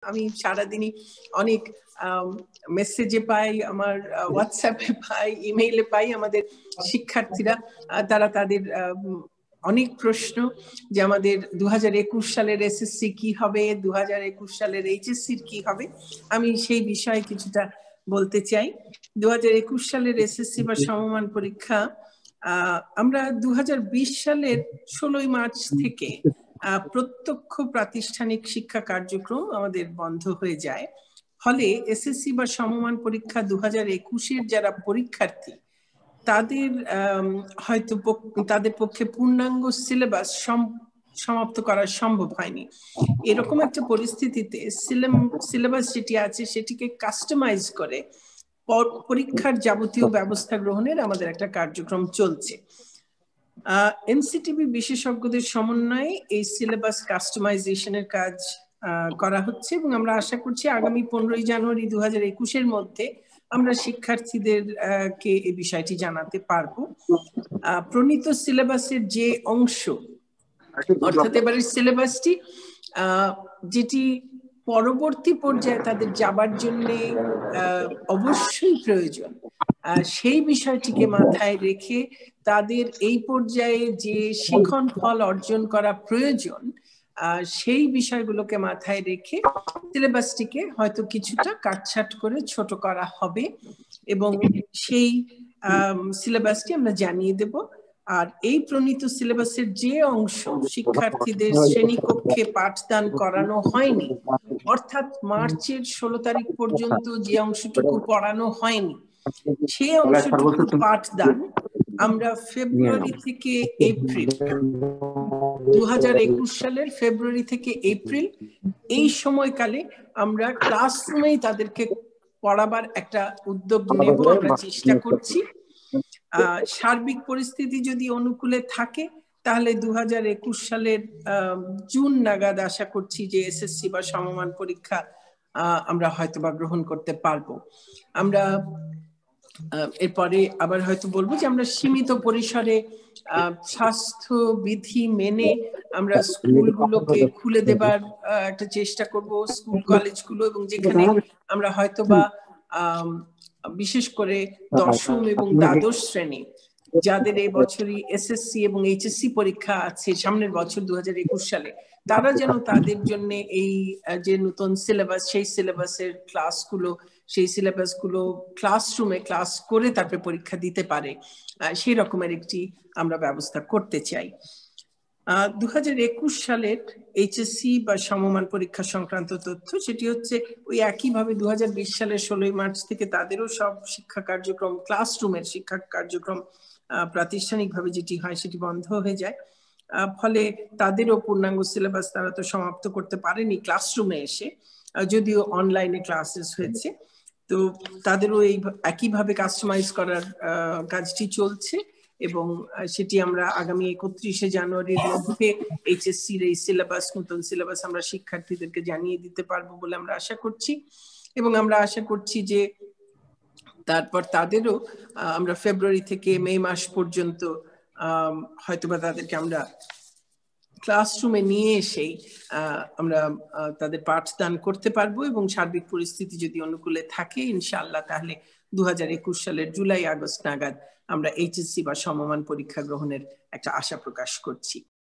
আমি সারাদিনই অনেক মেসেজে পাই, আমার হোয়াটসঅ্যাপে পাই, ইমেইলে পাই আমাদের শিক্ষার্থীরা, তারা তাদের অনেক প্রশ্ন যে আমাদের 2021 সালের এসএসসি কি হবে, 2021 সালের এইচএসসির কি হবে। আমি সেই বিষয়ে কিছুটা বলতে চাই। 2021 সালের এসএসসি বা সমমান পরীক্ষা আমরা 2020 সালের 16 মার্চ থেকে প্রত্যক্ষ প্রাতিষ্ঠানিক শিক্ষা কার্যক্রম আমাদের বন্ধ হয়ে যায়। ফলে এসএসসি বা সমমান পরীক্ষা 2021-এর যারা পরীক্ষার্থী তাদের হয়তো তাদের পক্ষে পূর্ণাঙ্গ সিলেবাস সমাপ্ত করা সম্ভব হয়নি। এরকম একটা পরিস্থিতিতে সিলেবাস যেটি আছে সেটিকে কাস্টমাইজ করে পরীক্ষার যাবতীয় ব্যবস্থা গ্রহণের আমাদের একটা কার্যক্রম চলছে। এনসিটিবি বিশেষজ্ঞদের সমন্বয়ে এই সিলেবাস কাস্টমাইজেশনের কাজ করা হচ্ছে এবং আমরা আশা করছি আগামী 15 জানুয়ারি 2021-এর মধ্যে আমরা শিক্ষার্থীদের কে এই বিষয়টি জানাতে পারবো। প্রণীত সিলেবাসের যে অংশ, অর্থাৎ এবারের সিলেবাসটি যেটি পরবর্তী পর্যায়ে তাদের যাবার জন্য অবশ্যই প্রয়োজন, সেই বিষয়টিকে মাথায় রেখে তাদের এই পর্যায়ে যে শিখন ফল অর্জন করা প্রয়োজন সেই বিষয়গুলোকে মাথায় রেখে সিলেবাসটিকে হয়তো কিছুটা কাটছাট করে ছোট করা হবে এবং সেই সিলেবাসটি আমরা জানিয়ে দেব। আর এই প্রণীত সিলেবাসের যে অংশ শিক্ষার্থীদের শ্রেণীকক্ষে পাঠদান করানো হয়নি, অর্থাৎ মার্চের 16 তারিখ পর্যন্ত যে অংশটুকু পড়ানো হয়নি, সেই অংশটুকু পাঠদান আমরা ফেব্রুয়ারি থেকে এপ্রিল 2021 সালের ফেব্রুয়ারি থেকে এপ্রিল এই সময়কালে আমরা ক্লাসরুমেই তাদেরকে পড়াবার একটা উদ্যোগ নেব, আমরা চেষ্টা করছি। সার্বিক পরিস্থিতি যদি অনুকূলে থাকে তাহলে 2021 সালের জুন নাগাদ আশা করছি যে এসএসসি বা সমমান পরীক্ষা আমরা হয়তোবা গ্রহণ করতে পারবো। আমরা এরপরে আবার হয়তো বলবো যে আমরা সীমিত পরিসরে স্বাস্থ্য বিধি মেনে আমরা স্কুলগুলোকে খুলে দেবার একটা চেষ্টা করব, স্কুল কলেজগুলো, এবং যেখানে আমরা হয়তোবা বিশেষ করে দশম এবং দ্বাদশ শ্রেণী যাদের এই বছরই এসএসসি এবং এইচএসসি পরীক্ষা আছে সামনের বছর 2021 সালে, তারা যেন তাদের জন্য এই যে নতুন সিলেবাস সেই সিলেবাসের ক্লাসগুলো, সেই সিলেবাসগুলো ক্লাসরুমে ক্লাস করে তারপরে পরীক্ষা দিতে পারে, সেই রকমের একটি আমরা ব্যবস্থা করতে চাই। 2021 সালের এইচএসসি বা সমমান পরীক্ষা সংক্রান্ত তথ্য সেটি হচ্ছে ওই একইভাবে 2020 সালের 16 মার্চ থেকে তাদেরও সব শিক্ষা কার্যক্রম, ক্লাসরুমের শিক্ষা কার্যক্রম প্রাতিষ্ঠানিকভাবে যেটি হয় সেটি বন্ধ হয়ে যায়। ফলে তাদেরও পূর্ণাঙ্গ সিলেবাস তারা তো সমাপ্ত করতে পারেনি ক্লাসরুমে এসে, যদিও অনলাইনে ক্লাসেস হয়েছে। তো তাদেরও এই একইভাবে কাস্টমাইজ করার কাজটি চলছে এবং সেটি আমরা আগামী 31 জানুয়ারির মধ্যে এইচএসসির এই সিলেবাস, নতুন সিলেবাস আমরা শিক্ষার্থীদেরকে জানিয়ে দিতে পারবো বলে আমরা আশা করছি। এবং আমরা আশা করছি যে তারপর তাদেরও আমরা ফেব্রুয়ারি থেকে মে মাস পর্যন্ত হয়তোবা তাদেরকে আমরা ক্লাসরুমে নিয়ে এসেই আমরা তাদের পাঠদান করতে পারবো এবং সার্বিক পরিস্থিতি যদি অনুকূলে থাকে ইনশাআল্লাহ তাহলে 2021 সালের জুলাই আগস্ট নাগাদ আমরা এইচএসসি বা সমমান পরীক্ষা গ্রহণের একটা আশা প্রকাশ করছি।